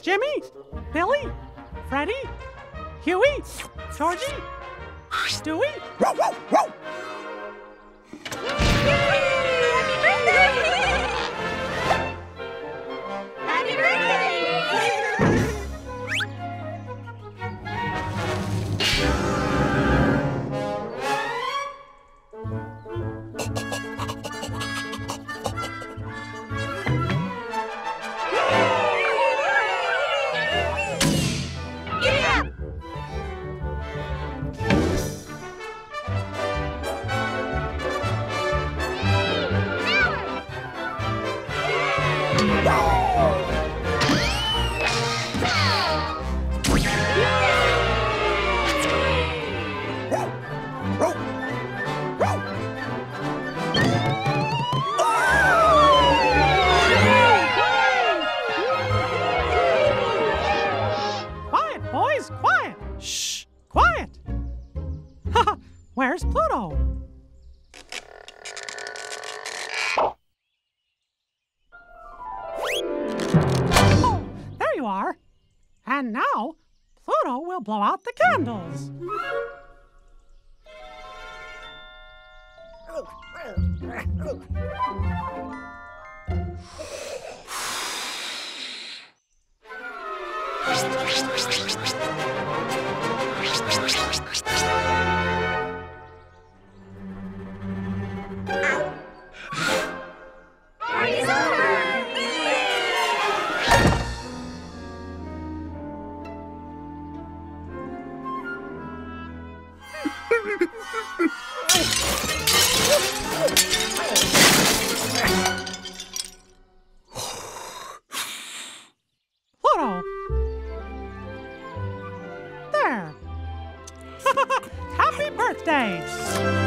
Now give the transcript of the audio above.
Jimmy, Billy, Freddie, Huey, Georgie, Stewie. Happy birthday! Where's Pluto? Oh, there you are. And now, Pluto will blow out the candles. Party's over! Pluto! There! Happy birthday!